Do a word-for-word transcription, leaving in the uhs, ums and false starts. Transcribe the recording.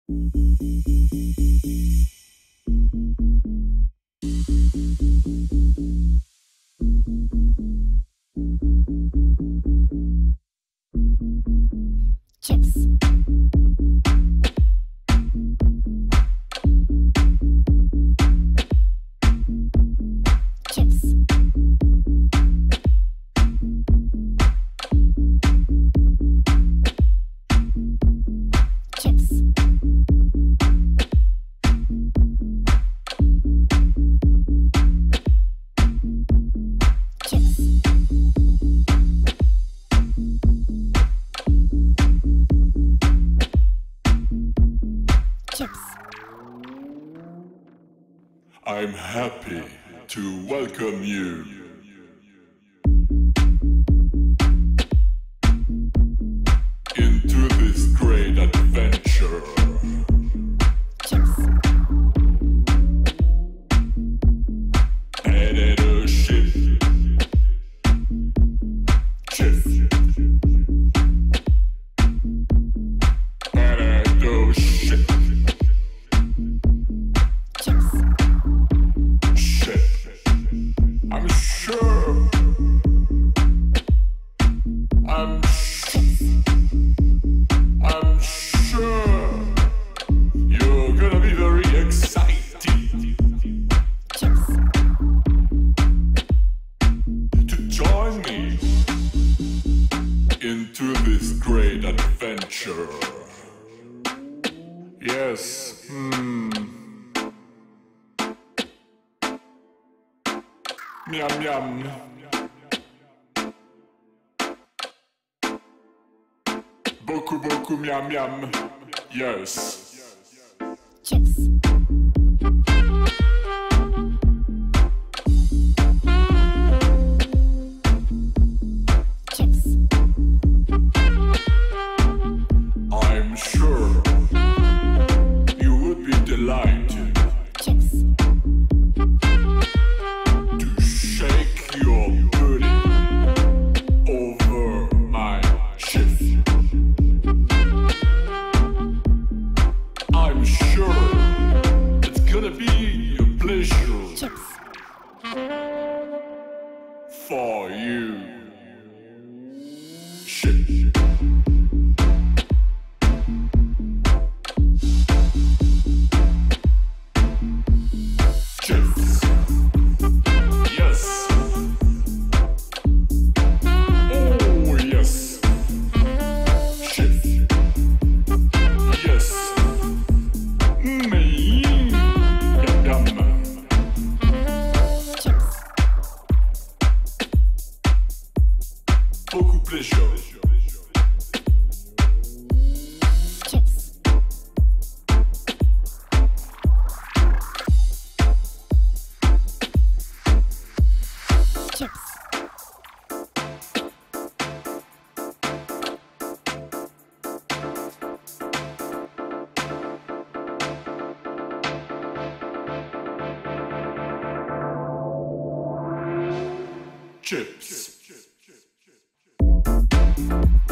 Chips. Chips. Chips. Chips. Chips. I'm happy to welcome you into this great adventure. Chips. Headed a ship. Chips. Headed a ship. Chips. Ship. I'm sure. I'm I'm sure you're gonna be very excited Chips. to join me into this great adventure. Yes, hmm. Miam miam. Beaucoup beaucoup miam miam. Yes. Chips. Chips. I'm sure you would be delighted Chips. to shake your booty over my ship. I'm sure it's gonna be a pleasure Chips. for you. Ship. Chips. Yes. Oh, yes. Chips. Yes. Me. Yum, yum. Chips. Beaucoup pleasure. Chips. Chips. Chips.